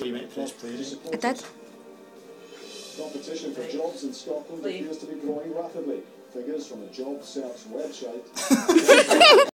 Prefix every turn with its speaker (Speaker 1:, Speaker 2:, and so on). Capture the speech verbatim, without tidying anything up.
Speaker 1: before you went first player.
Speaker 2: I did.
Speaker 3: Competition for jobs in Scotland appears to be growing rapidly. Figures from the Job Search website